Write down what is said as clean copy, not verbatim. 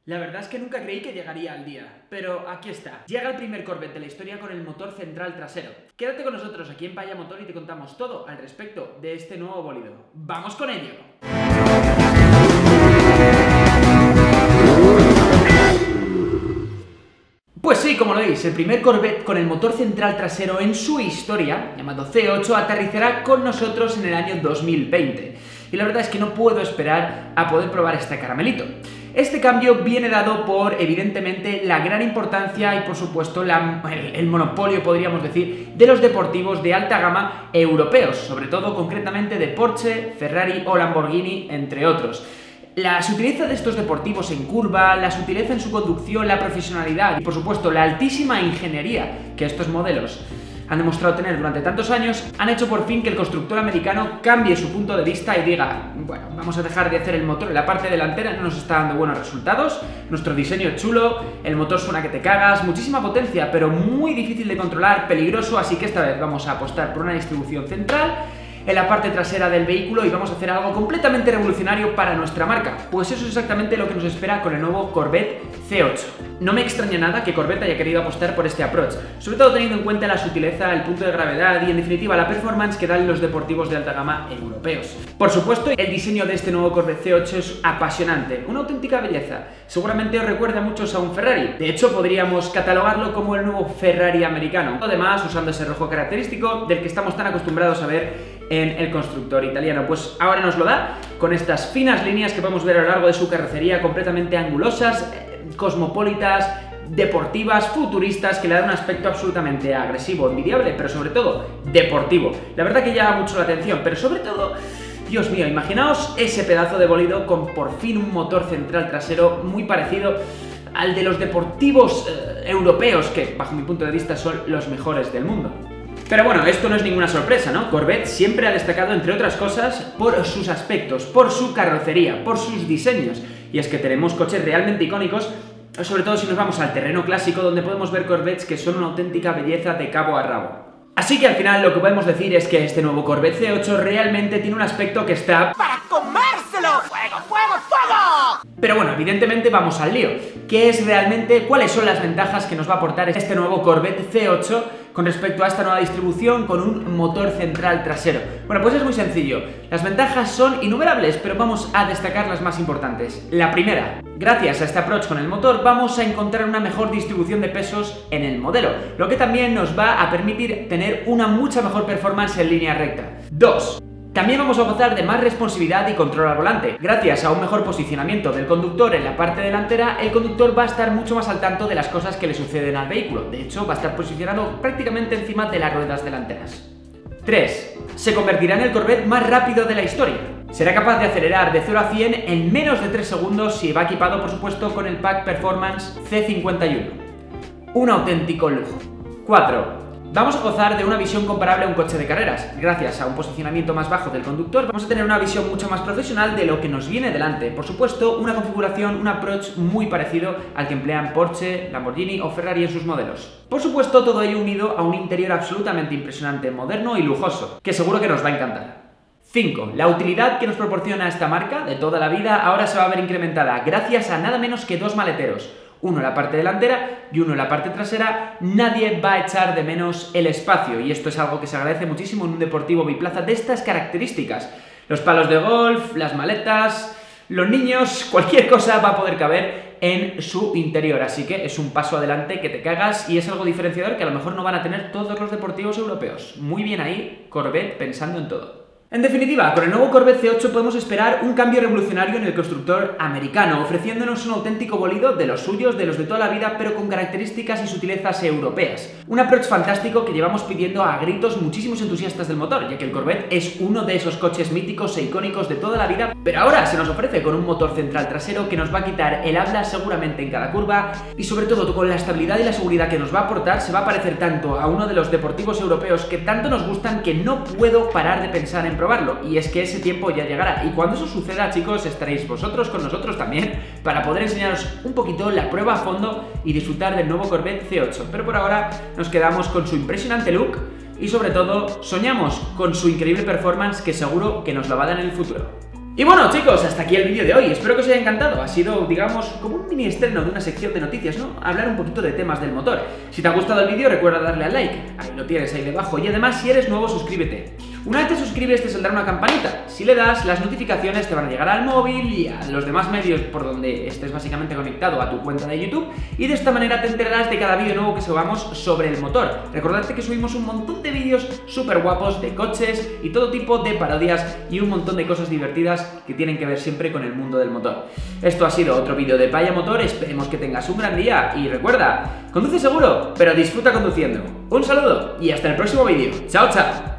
La verdad es que nunca creí que llegaría al día, pero aquí está. Llega el primer Corvette de la historia con el motor central trasero. Quédate con nosotros aquí en Paya Motor y te contamos todo al respecto de este nuevo bólido. ¡Vamos con ello! Pues sí, como lo veis, el primer Corvette con el motor central trasero en su historia, llamado C8, aterrizará con nosotros en el año 2020. Y la verdad es que no puedo esperar a poder probar este caramelito. Este cambio viene dado por, evidentemente, la gran importancia y, por supuesto, el monopolio, podríamos decir, de los deportivos de alta gama europeos, sobre todo, concretamente, de Porsche, Ferrari o Lamborghini, entre otros. La sutileza de estos deportivos en curva, la sutileza en su conducción, la profesionalidad y, por supuesto, la altísima ingeniería que estos modelos han demostrado tener durante tantos años, han hecho por fin que el constructor americano cambie su punto de vista y diga, bueno, vamos a dejar de hacer el motor en la parte delantera, no nos está dando buenos resultados, nuestro diseño es chulo, el motor suena que te cagas, muchísima potencia, pero muy difícil de controlar, peligroso, así que esta vez vamos a apostar por una distribución central en la parte trasera del vehículo y vamos a hacer algo completamente revolucionario para nuestra marca. Pues eso es exactamente lo que nos espera con el nuevo Corvette C8. No me extraña nada que Corvette haya querido apostar por este approach, sobre todo teniendo en cuenta la sutileza, el punto de gravedad y en definitiva la performance que dan los deportivos de alta gama europeos. Por supuesto, el diseño de este nuevo Corvette C8 es apasionante, una auténtica belleza. Seguramente os recuerda a muchos a un Ferrari, de hecho podríamos catalogarlo como el nuevo Ferrari americano, además usando ese rojo característico del que estamos tan acostumbrados a ver en el constructor italiano. Pues ahora nos lo da con estas finas líneas que podemos ver a lo largo de su carrocería, completamente angulosas, cosmopolitas, deportivas, futuristas, que le dan un aspecto absolutamente agresivo, envidiable, pero sobre todo deportivo. La verdad que llama mucho la atención, pero sobre todo, Dios mío, imaginaos ese pedazo de bólido con por fin un motor central trasero muy parecido al de los deportivos europeos, que bajo mi punto de vista son los mejores del mundo. Pero bueno, esto no es ninguna sorpresa, ¿no? Corvette siempre ha destacado, entre otras cosas, por sus aspectos, por su carrocería, por sus diseños. Y es que tenemos coches realmente icónicos, sobre todo si nos vamos al terreno clásico, donde podemos ver Corvettes que son una auténtica belleza de cabo a rabo. Así que al final lo que podemos decir es que este nuevo Corvette C8 realmente tiene un aspecto que está ¡para comérselo! ¡Fuego, fuego, fuego! Pero bueno, evidentemente vamos al lío. ¿Qué es realmente, cuáles son las ventajas que nos va a aportar este nuevo Corvette C8 con respecto a esta nueva distribución con un motor central trasero? Bueno, pues es muy sencillo. Las ventajas son innumerables, pero vamos a destacar las más importantes. La primera, gracias a este approach con el motor vamos a encontrar una mejor distribución de pesos en el modelo, lo que también nos va a permitir tener una mucha mejor performance en línea recta. 2. También vamos a gozar de más responsividad y control al volante. Gracias a un mejor posicionamiento del conductor en la parte delantera, el conductor va a estar mucho más al tanto de las cosas que le suceden al vehículo. De hecho, va a estar posicionado prácticamente encima de las ruedas delanteras. 3. Se convertirá en el Corvette más rápido de la historia. Será capaz de acelerar de 0 a 100 en menos de 3 segundos si va equipado, por supuesto, con el Pack Performance C51. Un auténtico lujo. 4. Vamos a gozar de una visión comparable a un coche de carreras. Gracias a un posicionamiento más bajo del conductor, vamos a tener una visión mucho más profesional de lo que nos viene delante. Por supuesto, una configuración, un approach muy parecido al que emplean Porsche, Lamborghini o Ferrari en sus modelos. Por supuesto, todo ello unido a un interior absolutamente impresionante, moderno y lujoso, que seguro que nos va a encantar. 5. La utilidad que nos proporciona esta marca de toda la vida ahora se va a ver incrementada gracias a nada menos que 2 maleteros. Uno en la parte delantera y uno en la parte trasera. Nadie va a echar de menos el espacio y esto es algo que se agradece muchísimo en un deportivo biplaza de estas características. Los palos de golf, las maletas, los niños, cualquier cosa va a poder caber en su interior, así que es un paso adelante que te cagas y es algo diferenciador que a lo mejor no van a tener todos los deportivos europeos. Muy bien ahí, Corvette pensando en todo. En definitiva, con el nuevo Corvette C8 podemos esperar un cambio revolucionario en el constructor americano, ofreciéndonos un auténtico bólido de los suyos, de los de toda la vida, pero con características y sutilezas europeas. Un approach fantástico que llevamos pidiendo a gritos muchísimos entusiastas del motor, ya que el Corvette es uno de esos coches míticos e icónicos de toda la vida, pero ahora se nos ofrece con un motor central trasero que nos va a quitar el habla seguramente en cada curva y sobre todo con la estabilidad y la seguridad que nos va a aportar se va a parecer tanto a uno de los deportivos europeos que tanto nos gustan que no puedo parar de pensar en probarlo, y es que ese tiempo ya llegará y cuando eso suceda, chicos, estaréis vosotros con nosotros también para poder enseñaros un poquito la prueba a fondo y disfrutar del nuevo Corvette C8, pero por ahora nos quedamos con su impresionante look y sobre todo soñamos con su increíble performance que seguro que nos lo va a dar en el futuro. Y bueno, chicos, hasta aquí el vídeo de hoy. Espero que os haya encantado. Ha sido, digamos, como un mini estreno de una sección de noticias, ¿no? Hablar un poquito de temas del motor. Si te ha gustado el vídeo, recuerda darle al like. Ahí lo tienes, ahí debajo. Y además, si eres nuevo, suscríbete. Una vez te suscribes, te saldrá una campanita. Si le das, las notificaciones te van a llegar al móvil y a los demás medios por donde estés básicamente conectado a tu cuenta de YouTube. Y de esta manera te enterarás de cada vídeo nuevo que subamos sobre el motor. Recordad que subimos un montón de vídeos súper guapos de coches y todo tipo de parodias y un montón de cosas divertidas que tienen que ver siempre con el mundo del motor. Esto ha sido otro vídeo de Paya Motor, esperemos que tengas un gran día y recuerda, conduce seguro, pero disfruta conduciendo. Un saludo y hasta el próximo vídeo. ¡Chao, chao!